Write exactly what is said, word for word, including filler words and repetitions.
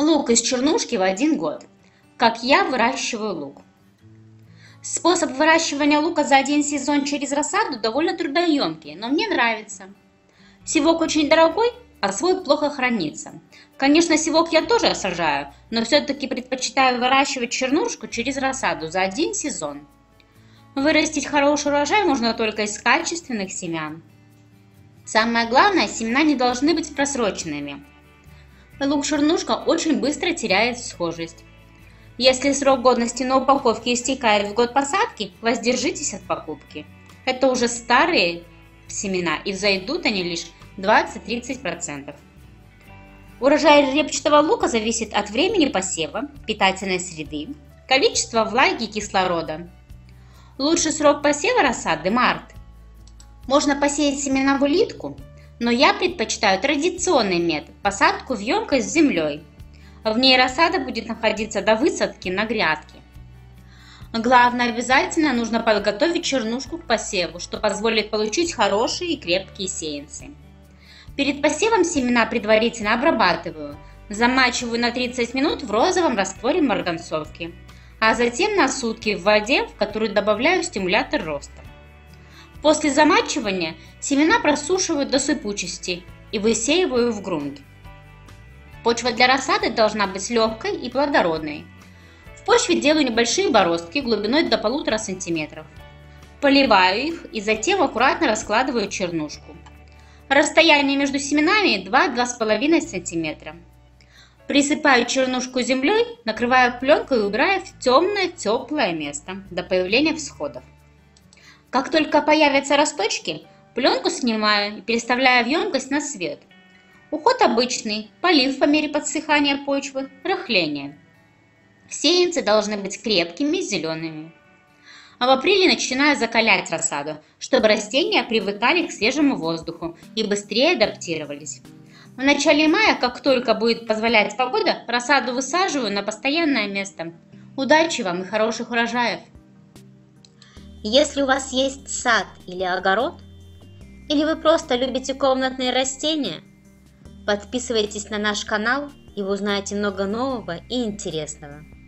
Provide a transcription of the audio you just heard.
Лук из чернушки в один год. Как я выращиваю лук. Способ выращивания лука за один сезон через рассаду довольно трудоемкий, но мне нравится. Севок очень дорогой, а свой плохо хранится. Конечно, севок я тоже сажаю, но все-таки предпочитаю выращивать чернушку через рассаду за один сезон. Вырастить хороший урожай можно только из качественных семян. Самое главное, семена не должны быть просроченными. Лук-чернушка очень быстро теряет схожесть. Если срок годности на упаковке истекает в год посадки, воздержитесь от покупки. Это уже старые семена, и взойдут они лишь двадцать-тридцать процентов. Урожай репчатого лука зависит от времени посева, питательной среды, количества влаги и кислорода. Лучший срок посева рассады – март. Можно посеять семена в улитку, но я предпочитаю традиционный метод – посадку в емкость с землей. В ней рассада будет находиться до высадки на грядке. Главное, обязательно нужно подготовить чернушку к посеву, что позволит получить хорошие и крепкие сеянцы. Перед посевом семена предварительно обрабатываю, замачиваю на тридцать минут в розовом растворе марганцовки, а затем на сутки в воде, в которую добавляю стимулятор роста. После замачивания семена просушиваю до сыпучести и высеиваю в грунт. Почва для рассады должна быть легкой и плодородной. В почве делаю небольшие бороздки глубиной до полутора сантиметров. Поливаю их и затем аккуратно раскладываю чернушку. Расстояние между семенами два-два с половиной сантиметра. Присыпаю чернушку землей, накрываю пленкой и убираю в темное теплое место до появления всходов. Как только появятся росточки, пленку снимаю и переставляю в емкость на свет. Уход обычный, полив по мере подсыхания почвы, рыхление. Сеянцы должны быть крепкими, зелеными. А в апреле начинаю закалять рассаду, чтобы растения привыкали к свежему воздуху и быстрее адаптировались. В начале мая, как только будет позволять погода, рассаду высаживаю на постоянное место. Удачи вам и хороших урожаев! Если у вас есть сад или огород, или вы просто любите комнатные растения, подписывайтесь на наш канал, и вы узнаете много нового и интересного.